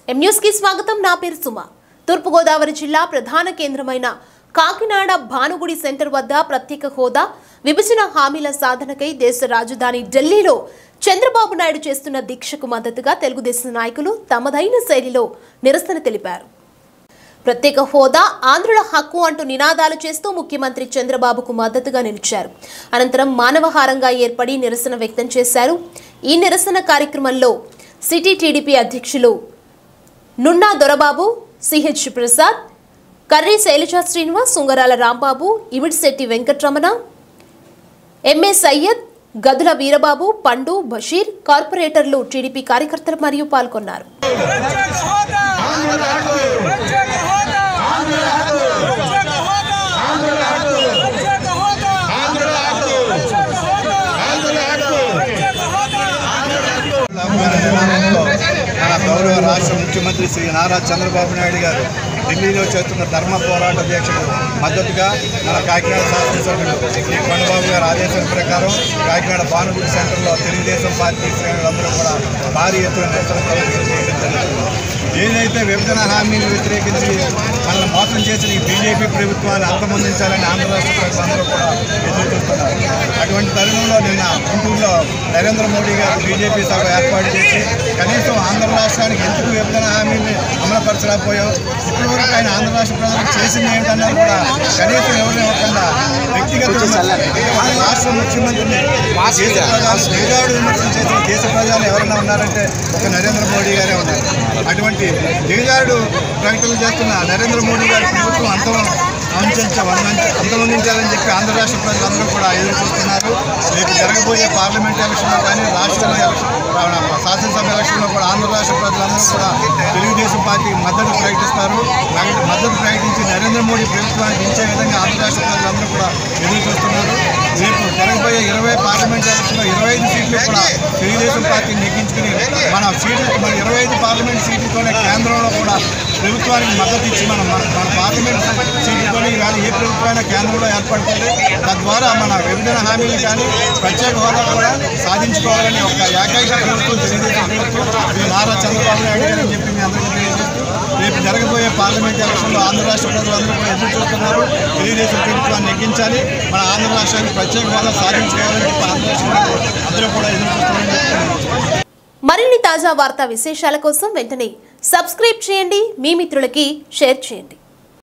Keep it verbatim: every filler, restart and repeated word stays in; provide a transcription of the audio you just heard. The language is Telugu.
ఎం న్యూస్ కి స్వాగతం. నా పేరు సుమ. తూర్పు గోదావరి జిల్లా ప్రధాన కేంద్రమైన కాకినాడ భానుగుడి సెంటర్ వద్ద ప్రత్యేక హోదా విభజన హామీల సాధనకై దేశ రాజధాని ఢిల్లీలో చంద్రబాబు నాయుడు చేస్తున్న దీక్షకు మద్దతుగా తెలుగుదేశం నాయకులు తమదైన శైలిలో నిరసన తెలిపారు. ప్రత్యేక హోదా ఆంధ్రుల హక్కు అంటూ నినాదాలు చేస్తూ ముఖ్యమంత్రి చంద్రబాబుకు మద్దతుగా నిలిచారు. అనంతరం మానవహారంగా ఏర్పడి నిరసన వ్యక్తం చేశారు. ఈ నిరసన కార్యక్రమంలో సిటీ టీడీపీ అధ్యక్షులు నున్నా దొరబాబు, సిహెచ్ ప్రసాద్, కర్రీ శైలజా శ్రీనివాస్, సుంగరాల రాంబాబు, ఇవిడిశెట్టి వెంకటరమణ, ఎంఏ సయ్యద్, గదుల వీరబాబు, పండు, బషీర్, కార్పొరేటర్లు, టీడీపీ కార్యకర్తలు మరియు పాల్గొన్నారు. గౌరవ రాష్ట్ర ముఖ్యమంత్రి శ్రీ నారా చంద్రబాబు నాయుడు గారు ఢిల్లీలో చేస్తున్న ధర్మ పోరాట దీక్షకు మద్దతుగా మన కాకినాడ శాసనసభ్యులు శ్రీ కొండబాబు గారి ఆదేశాల ప్రకారం కాకినాడ భానుగుడి సెంటర్లో తెలుగుదేశం పార్టీ శ్రేణులందరూ కూడా భారీ ఎత్తున నిరసన ప్రదర్శన చేయడం జరుగుతుంది. ఏదైతే విభజన హామీలు వ్యతిరేకించి మనల్ని మోసం చేసిన ఈ బీజేపీ ప్రభుత్వాన్ని అంతమొందించాలని ఆంధ్ర రాష్ట్ర ప్రజలందరూ కూడా ఎదురు చూస్తున్నారు. అటువంటి తరుణంలో నిన్న గుంటూరులో నరేంద్ర మోడీ గారు బీజేపీ సభ ఏర్పాటు చేసి కనీసం ఆంధ్ర రాష్ట్రానికి ఎందుకు విభజన హామీని అమలుపరచలేకపోయాం, ఇప్పటివరకు ఆయన ఆంధ్ర రాష్ట్ర ప్రజలకు చేసింది ఏమిటన్నా కూడా కనీసం ఎవరు ఇవ్వకుండా వ్యక్తిగత రాష్ట్ర ముఖ్యమంత్రిని దిగాడు విమర్శలు చేసిన దేశ ప్రజలు ఎవరైనా ఉన్నారంటే ఒక నరేంద్ర మోడీ గారే ఉన్నారు. అటువంటి దిగజారుడు ప్రకటనలు చేస్తున్న నరేంద్ర మోడీ గారి ప్రభుత్వం అంతం అంతమొందించాలని చెప్పి ఆంధ్ర రాష్ట్ర ప్రజలందరూ కూడా ఎదురు చూస్తున్నారు. రేపు జరగబోయే పార్లమెంట్ ఎలక్షన్లో కానీ రాష్ట్రంలో ఎలక్షన్ శాసనసభ ఎలక్షన్లో కూడా ఆంధ్ర రాష్ట్ర ప్రజలందరూ కూడా తెలుగుదేశం పార్టీకి మద్దతు ప్రకటిస్తారు. మద్దతు ప్రకటించి నరేంద్ర మోడీ ప్రభుత్వాన్ని దించే విధంగా ఆంధ్ర రాష్ట్ర ప్రజలందరూ కూడా ఎదురు చూస్తున్నారు. రేపు జరగబోయే ఇరవై పార్లమెంట్ ఎలక్షన్లో ఇరవై ఐదు సీట్లు కూడా తెలుగుదేశం పార్టీని నెగ్గించుకుని మన సీట్లు మన ఇరవై ఐదు పార్లమెంట్ సీట్లతోనే కేంద్రంలో కూడా ప్రభుత్వానికి మద్దతు ఇచ్చి మనం మన పార్లమెంట్ సీట్లతోనే ఇవాళ ఏ ప్రభుత్వమైనా కేంద్రంలో ఏర్పడుతుంది. తద్వారా మన విభజన హామీలు కానీ ప్రత్యేక హోదా కూడా సాధించుకోవాలని ఒక ఏకైక ప్రభుత్వం తెలుగుదేశం ప్రభుత్వం ఇది నారా చంద్రబాబు నాయుడు గారు చెప్పి మీ అందరికీ తెలియజేస్తూ రేపు జరగబోయే పార్లమెంట్ ఎలక్షన్లో ఆంధ్ర రాష్ట్ర ప్రజలందరూ కూడా ఎదురు చూస్తున్నారు. తెలుగుదేశం ప్రభుత్వాన్ని నెగ్గించాలి, మన ఆంధ్ర రాష్ట్రానికి ప్రత్యేక హోదా సాధించుకోవాలని చెప్పి ఆంధ్ర రాష్ట్రంలో అందరూ కూడా ఎదురు చూస్తున్నారని. మరిన్ని తాజా వార్తా విశేషాల కోసం వెంటనే సబ్స్క్రైబ్ చేయండి, మీ మిత్రులకి షేర్ చేయండి.